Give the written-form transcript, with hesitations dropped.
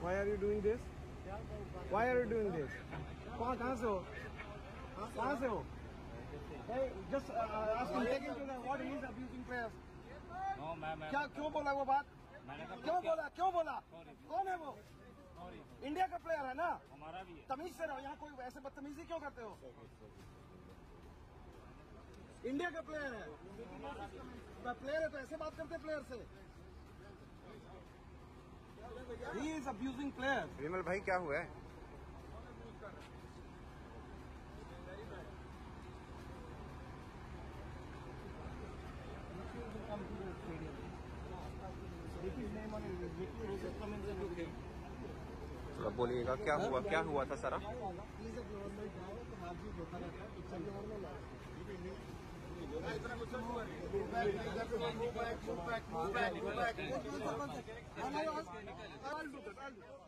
Why are you doing this? Why are you doing this? कहाँ से हो? कहाँ से हो? Hey, just ask him, take him to the what he is abusing players. No, मैं क्या क्यों बोला वो बात? क्यों बोला? कौन है वो? इंडिया का प्लेयर है ना? हमारा भी है। तमीज से रहो, यहाँ कोई वैसे बदतमीजी क्यों करते हो? इंडिया का प्लेयर है, प्लेयर है तो ऐसे बात करते प्लेयर से। He is abusing players. विमल भाई क्या हुआ है? थोड़ा बोलिएगा, क्या हुआ था सारा? I'll do that.